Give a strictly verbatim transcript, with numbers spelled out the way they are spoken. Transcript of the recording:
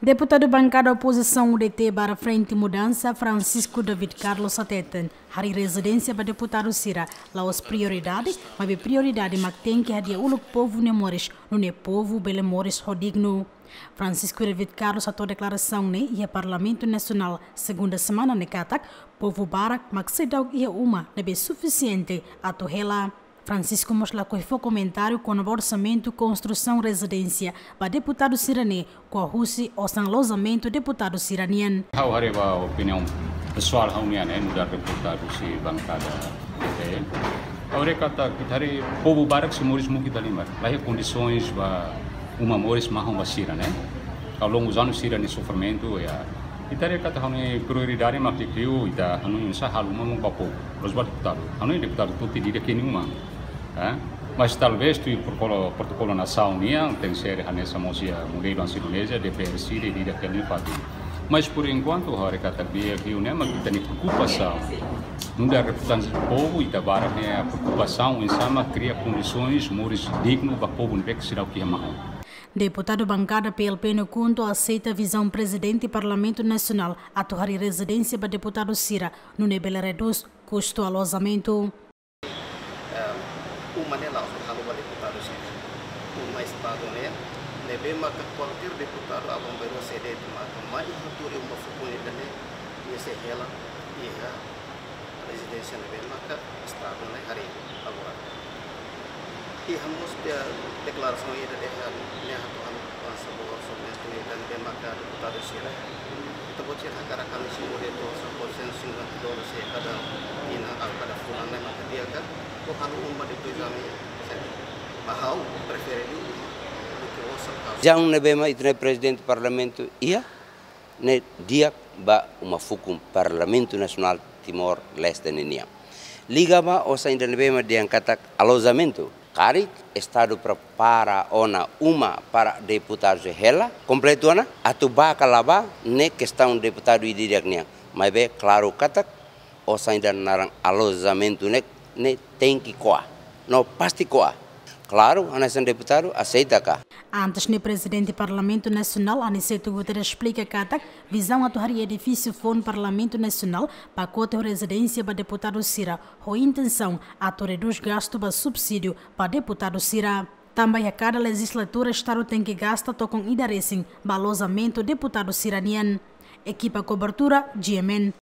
Deputado Bankada Oposição U D T para Frente Mudança, Francisco David Carlos Ateten, harii Rezidensia para Deputado Sira, laos prioridade, maibe prioridade mak tenke hadia uluk povu ne moris, no ne povu bele moris rodigno. Francisco David Carlos atou declaração ne ia Parlamento Nacional segunda semana ne katak, povu barak mak sedau ia uma nebe suficiente atou rela. Francisco mostra que foi comentário com o orçamento construção residência para deputado sirane com a Rússia o sanlosamento deputado siranian. Hau hari a opinião pessoal haunian é mudar deputado si Bankada U D T. Agora kata kita hari povo barak si moris mungkin dalimar. Lahir condições ba uma moris maham ba sira né. Ao longo dos anos sira ni sofrimento ya. Kita hari kata hauni prioridade mak dikriu ita hauni insa haluma mung papo. Los deputado. Hauni deputado tutti dire que nenhuma. É? Mas talvez tu protocolo protocolo nacional nia tem que ser nessa mocia modelo Indonésia de P S de dia que ele faz. Mas por enquanto a recata bia aqui o nema que tem preocupação não dá reputação do povo e da barra é preocupação em sama cria condições moris digno para o povo não que será o que é mal. Deputado Bankada P L P no conto aceita a visão presidente do Parlamento Nacional a harii residência para deputado Sira no nível reduz custo alojamento. Uma ne laos kalau ba deputado sih, uma estado ne, lebe maka qualquer deputado abang baru sede maka mai haturi uma fukuni dane, ia se hela, ia residensia lebe maka estado ne harii agora. E hamos dia declaração ia de hal ne hatu ham sebuah orçamento ia dan lebe maka deputado sira. Kita bocor hakara kami semua itu konsensus dengan dolar se kada ina kada fulan ne maka dia kan. Já um nebema e o presidente do Parlamento ia ne dia ba uma fukum Parlamento Nacional Timor Leste nenia. Liga ba osa ainda nebema de angkata alojamento. Kari estado prepara ona uma para deputados hela completo ana atu ba kalaba ne questão deputado e direção. Mas bem claro katak osa ainda narang alojamento ne ne tenke koa, no pasti koa. Claro, a nação deputado aceita cá. Antes, o presidente do Parlamento Nacional, Aseita P N, explica que a visão a harii edifício foi no Parlamento Nacional para a residência para deputado Sira, com a intenção de reduzir gasto para subsídio para deputado Sira. Também a cada legislatura, o Estado tem que gastar com idarecem, balozamento deputado siranian. Equipa cobertura, G M N.